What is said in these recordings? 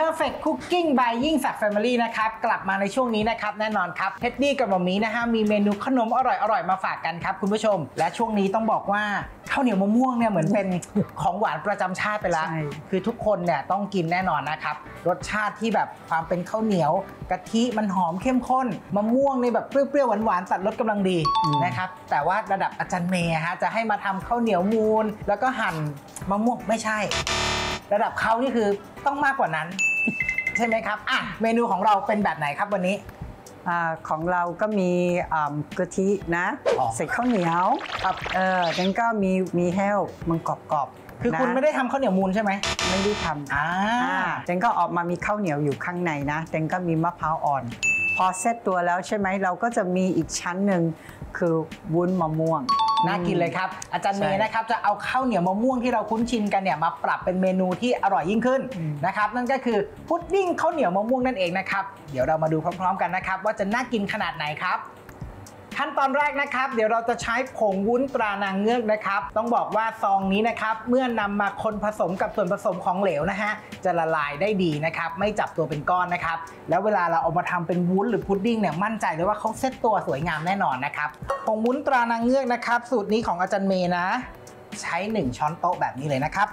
Perfect Cooking by ยิ่งศักดิ์ Family นะครับกลับมาในช่วงนี้นะครับแน่นอนครับเท็ดดี้กับหม่อมหมีนะฮะมีเมนูขนมอร่อยมาฝากกันครับคุณผู้ชมและช่วงนี้ต้องบอกว่าข้าวเหนียวมะม่วงเนี่ยเหมือนเป็นของหวานประจำชาติไปแล้วคือทุกคนเนี่ยต้องกินแน่นอนนะครับรสชาติที่แบบความเป็นข้าวเหนียวกะทิมันหอมเข้มข้นมะม่วงในแบบเปรี้ยวๆหวานๆตัดรสกำลังดีนะครับแต่ว่าระดับอาจารย์เมย์ฮะจะให้มาทำข้าวเหนียวมูนแล้วก็หั่นมะม่วงไม่ใช่ระดับเขานี่คือต้องมากกว่านั้นใช่ไหมครับอ่ะเมนูของเราเป็นแบบไหนครับวันนี้ของเราก็มีกะทินะใส่ข้าวเหนียวครับงั้นก็มีแห้วมันกรอบๆคือคุณไม่ได้ทำข้าวเหนียวมูนใช่ไหมไม่ได้ทำงั้นก็ออกมามีข้าวเหนียวอยู่ข้างในนะงั้นก็มีมะพร้าวอ่อนพอเซตตัวแล้วใช่ไหมเราก็จะมีอีกชั้นหนึ่งคือวุ้นมะม่วงน่ากินเลยครับอาจารย์เมย์นะครับจะเอาข้าวเหนียวมะม่วงที่เราคุ้นชินกันเนี่ยมาปรับเป็นเมนูที่อร่อยยิ่งขึ้นนะครับนั่นก็คือพุดดิ้งข้าวเหนียวมะม่วงนั่นเองนะครับเดี๋ยวเรามาดูพร้อมๆกันนะครับว่าจะน่ากินขนาดไหนครับขั้นตอนแรกนะครับเดี๋ยวเราจะใช้ผงวุ้นตรานางเงือกนะครับต้องบอกว่าซองนี้นะครับเมื่อนำมาคนผสมกับส่วนผสมของเหลวนะฮะจะละลายได้ดีนะครับไม่จับตัวเป็นก้อนนะครับแล้วเวลาเราเอามาทำเป็นวุ้นหรือพุดดิ้งเนี่ยมั่นใจเลยว่าเขาเซตตัวสวยงามแน่นอนนะครับผงวุ้นตรานางเงือกนะครับสูตรนี้ของอาจารย์เมย์นะใช้1ช้อนโต๊ะแบบนี้เลยนะครับ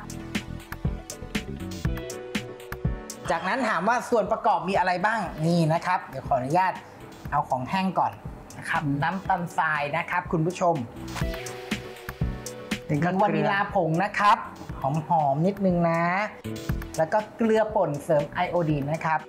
จากนั้นถามว่าส่วนประกอบมีอะไรบ้างนี่นะครับเดี๋ยวขออนุญาตเอาของแห้งก่อนนะครับน้ำตาลทรายนะครับคุณผู้ชมถึงวานิลาผงนะครับหอมนิดนึงนะแล้วก็เกลือป่นเสริมไอโอดีนนะครับ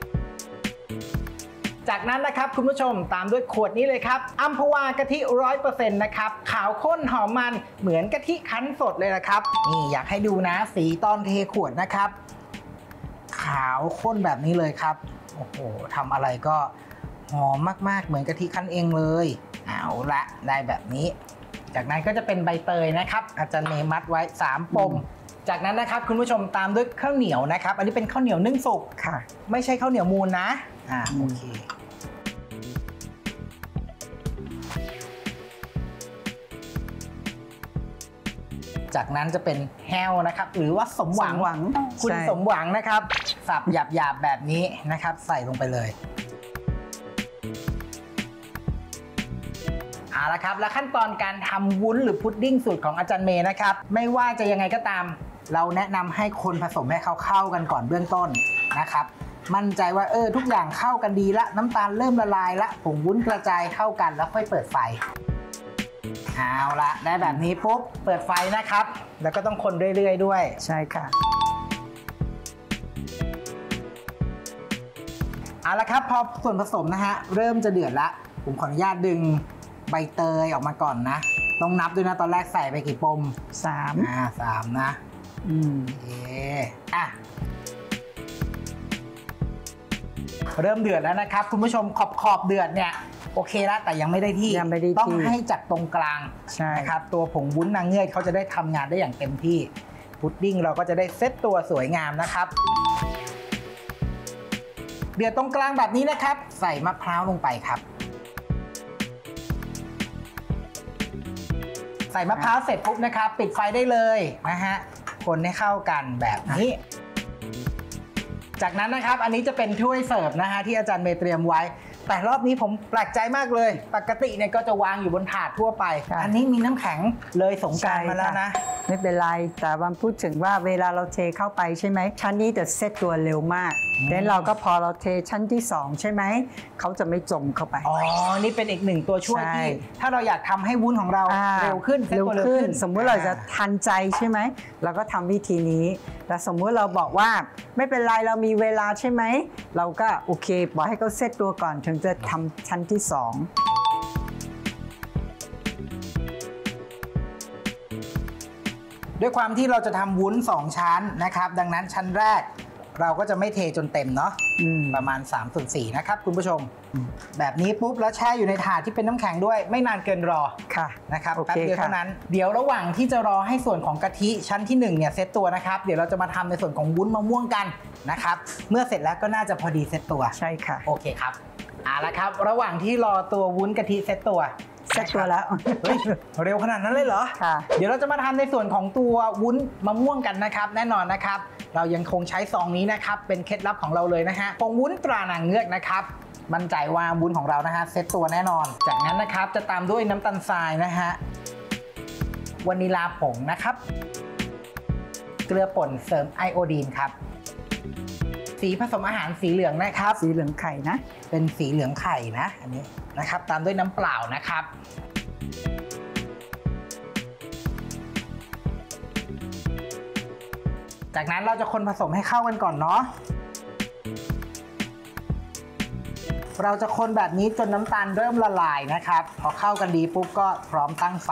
จากนั้นนะครับคุณผู้ชมตามด้วยขวดนี้เลยครับอัมพวากะทิ 100% นะครับขาวข้นหอมมันเหมือนกะทิคั้นสดเลยนะครับนี่อยากให้ดูนะสีตอนเทขวดนะครับขาวข้นแบบนี้เลยครับโอ้โหทำอะไรก็หอมมากๆเหมือนกะทิคั้นเองเลยเอาละได้แบบนี้จากนั้นก็จะเป็นใบเตยนะครับอาจารย์เมย์มัดไว้3ปมจากนั้นนะครับคุณผู้ชมตามด้วยข้าวเหนียวนะครับอันนี้เป็นข้าวเหนียวนึ่งสุกค่ะไม่ใช่ข้าวเหนียวมูนนะโอเคจากนั้นจะเป็นแฮวนะครับหรือว่าสมหวังคุณสมหวังนะครับสับหยาบๆแบบนี้นะครับใส่ลงไปเลยเอาละครับและขั้นตอนการทำวุ้นหรือพุดดิ้งสูตรของอาจารย์เมย์นะครับไม่ว่าจะยังไงก็ตามเราแนะนำให้คนผสมให้เข้ากันก่อนเบื้องต้นนะครับมั่นใจว่าทุกอย่างเข้ากันดีละน้ำตาลเริ่มละลายละผงวุ้นกระจายเข้ากันแล้วค่อยเปิดไฟเอาละได้แบบนี้ปุ๊บเปิดไฟนะครับแล้วก็ต้องคนเรื่อยๆด้วยใช่ค่ะเอาละครับพอส่วนผสมนะฮะเริ่มจะเดือดละผมขออนุญาตดึงใบเตยออกมาก่อนนะต้องนับด้วยนะตอนแรกใส่ไปกี่ปม3นะโอเคเริ่มเดือดแล้วนะครับคุณผู้ชมขอบเดือดเนี่ยโอเคแล้วแต่ยังไม่ได้ที่ต้องให้จากตรงกลางนะครับตัวผงวุ้นนางเงือกเขาจะได้ทำงานได้อย่างเต็มที่พุดดิ้งเราก็จะได้เซตตัวสวยงามนะครับเดือดตรงกลางแบบนี้นะครับใส่มะพร้าวลงไปครับใส่มะพร้าวเสร็จปุ๊บนะครับปิดไฟได้เลยนะฮะคนให้เข้ากันแบบนี้จากนั้นนะครับอันนี้จะเป็นถ้วยเสิร์ฟนะฮะที่อาจารย์เมย์เตรียมไว้แต่รอบนี้ผมแปลกใจมากเลยปกติเนี่ยก็จะวางอยู่บนถาดทั่วไปอันนี้มีน้ำแข็งเลยสงกรานต์มาแล้วนะไม่เป็นไรแต่วันพูดถึงว่าเวลาเราเทเข้าไปใช่ไหมชั้นนี้จะเซตตัวเร็วมากแล้วเราก็พอเราเทชั้นที่2ใช่ไหมเขาจะไม่จมเข้าไปนี่เป็นอีก1ตัวช่วยที่ถ้าเราอยากทำให้วุ้นของเราเร็วขึ้นสมมุติเราจะทันใจใช่ไหมเราก็ทำวิธีนี้แต่สมมุติเราบอกว่าไม่เป็นไรเรามีเวลาใช่ไหมเราก็โอเคบอกให้เขาเซตตัวก่อนถึงจะทำชั้นที่2 ด้วยความที่เราจะทำวุ้น2ชั้นนะครับดังนั้นชั้นแรกเราก็จะไม่เทจนเต็มเนาะประมาณ3/4นะครับคุณผู้ชมแบบนี้ปุ๊บแล้วแช่อยู่ในถาดที่เป็นน้ำแข็งด้วยไม่นานเกินรอนะครับแป๊บเดียวเท่านั้นเดี๋ยวระหว่างที่จะรอให้ส่วนของกะทิชั้นที่1เนี่ยเซตตัวนะครับเดี๋ยวเราจะมาทำในส่วนของวุ้นมะม่วงกันนะครับเมื่อเสร็จแล้วก็น่าจะพอดีเซตตัวใช่ค่ะโอเคครับเอาละครับระหว่างที่รอตัววุ้นกะทิเซตตัวเซ็ตตัวแล้วเร็วขนาดนั้นเลยเหรอค่ะเดี๋ยวเราจะมาทำในส่วนของตัววุ้นมะม่วงกันนะครับแน่นอนนะครับเรายังคงใช้ซองนี้นะครับเป็นเคล็ดลับของเราเลยนะฮะผงวุ้นตรานางเงือกนะครับมั่นใจว่าวุ้นของเรานะฮะเซ็ตตัวแน่นอนจากนั้นนะครับจะตามด้วยน้ำตาลทรายนะฮะวานิลาผงนะครับเกลือป่นเสริมไอโอดีนครับสีผสมอาหารสีเหลืองนะครับสีเหลืองไข่นะเป็นสีเหลืองไข่นะอันนี้นะครับตามด้วยน้ำเปล่านะครับจากนั้นเราจะคนผสมให้เข้ากันก่อนเนาะเราจะคนแบบนี้จนน้ำตาลเริ่มละลายนะครับพอเข้ากันดีปุ๊บก็พร้อมตั้งไฟ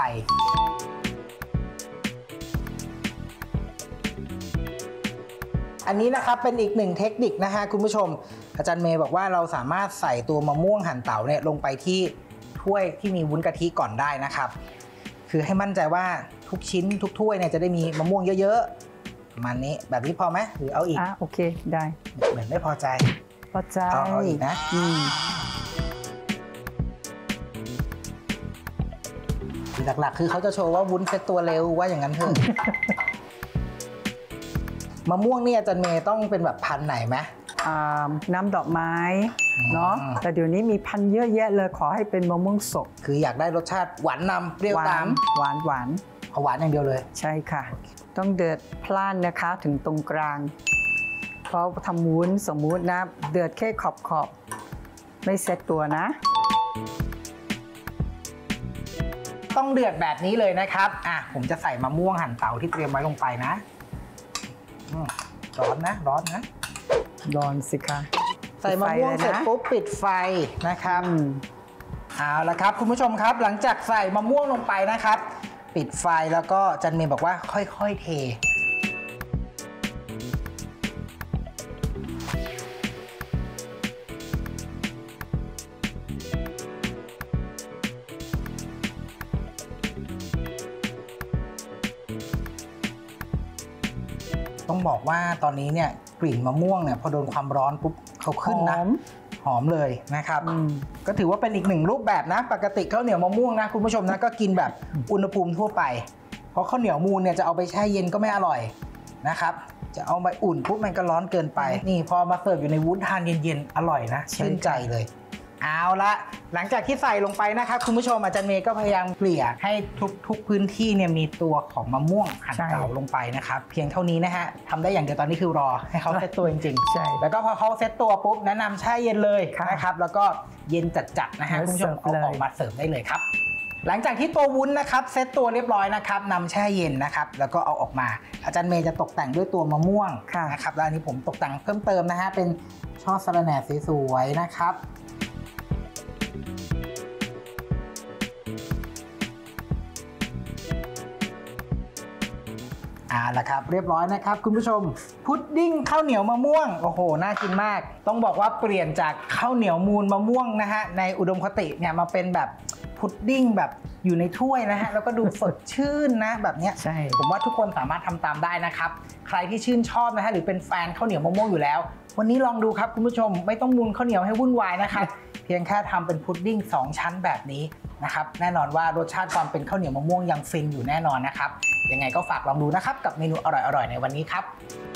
อันนี้นะครับเป็นอีกหนึ่งเทคนิคนะฮะคุณผู้ชมอาจารย์เมย์บอกว่าเราสามารถใส่ตัวมะม่วงหั่นเต๋าเนี่ยลงไปที่ถ้วยที่มีวุ้นกะทิก่อนได้นะครับคือให้มั่นใจว่าทุกชิ้นทุกถ้วยเนี่ยจะได้มีมะม่วงเยอะๆประมาณนี้แบบนี้พอไหมหรือเอาอีกโอเคได้เหมือนไม่พอใจพอใจเอาอีกนะหลักๆคือเขาจะโชว์ว่าวุ้นเซ็ตตัวเร็วว่าอย่างนั้นเถอะมะม่วงนี่อาจารย์เมย์ต้องเป็นแบบพันธุ์ไหนไหมน้ำดอกไม้เนาะแต่เดี๋ยวนี้มีพันธุ์เยอะแยะเลยขอให้เป็นมะม่วงสดคืออยากได้รสชาติหวานนำเปรี้ยวตามหวานเอาหวานอย่างเดียวเลยใช่ค่ะต้องเดือดพล่านนะคะถึงตรงกลางเพราะทำวุ้นสมมุตินะเดือดแค่ขอบไม่เซ็ตตัวนะต้องเดือดแบบนี้เลยนะครับผมจะใส่มะม่วงหั่นเต๋าที่เตรียมไว้ลงไปนะร้อนนะร้อนสิคะใส่มะม่วงเสร็จปุ๊บปิดไฟนะครับเอาละครับคุณผู้ชมครับหลังจากใส่มะม่วงลงไปนะครับปิดไฟแล้วก็อาจารย์เมย์บอกว่าค่อยๆเทต้องบอกว่าตอนนี้เนี่ยกลิ่นมะม่วงเนี่ยพอโดนความร้อนปุ๊บเขาขึ้นนะหอมเลยนะครับก็ถือว่าเป็นอีกหนึ่งรูปแบบนะปกติข้าวเหนียวมะม่วงนะคุณผู้ชมนะก็กินแบบอุณหภูมิทั่วไปเพราะข้าวเหนียวมูนเนี่ยจะเอาไปแช่เย็นก็ไม่อร่อยนะครับจะเอาไปอุ่นปุ๊บมันก็ร้อนเกินไปนี่พอมาเสิร์ฟอยู่ในวุ้นทานเย็นๆอร่อยนะชื่นใจเลยเอาละหลังจากที่ใส่ลงไปนะครับคุณผู้ชมอาจารย์เมย์ก็พยายามเกลี่ยให้ทุกพื้นที่เนี่ยมีตัวของมะม่วงหั่นเต๋าลงไปนะครับเพียงเท่านี้นะฮะทำได้อย่างเดียวตอนนี้คือรอให้เขาเซตตัวจริงๆใช่แล้วก็พอเขาเซตตัวปุ๊บแนะนำแช่เย็นเลยนะครับแล้วก็เย็นจัดๆนะฮะคุณผู้ชมเอาออกมาเสิร์ฟได้เลยครับหลังจากที่ตัววุ้นนะครับเซตตัวเรียบร้อยนะครับนำแช่เย็นนะครับแล้วก็เอาออกมาอาจารย์เมย์จะตกแต่งด้วยตัวมะม่วงนะครับแล้วอันนี้ผมตกแต่งเพิ่มเติมนะฮะเป็นช่อสะระแหน่สวยๆนะครับละครับเรียบร้อยนะครับคุณผู้ชมพุดดิ้งข้าวเหนียวมะม่วงโอ้โหน่ากินมากต้องบอกว่าเปลี่ยนจากข้าวเหนียวมูนมะม่วงนะฮะในอุดมคติเนี่ยมาเป็นแบบพุดดิ้งแบบอยู่ในถ้วยนะฮะแล้วก็ดูสดชื่นนะแบบนี้ใช่ผมว่าทุกคนสามารถทำตามได้นะครับใครที่ชื่นชอบนะฮะหรือเป็นแฟนข้าวเหนียวมะม่วงอยู่แล้ววันนี้ลองดูครับคุณผู้ชมไม่ต้องมูนข้าวเหนียวให้วุ่นวายนะครับเพียงแค่ทำเป็นพุดดิ้ง2ชั้นแบบนี้นะครับแน่นอนว่ารสชาติความเป็นข้าวเหนียวมะม่วงยังฟินอยู่แน่นอนนะครับยังไงก็ฝากลองดูนะครับกับเมนูอร่อยๆในวันนี้ครับ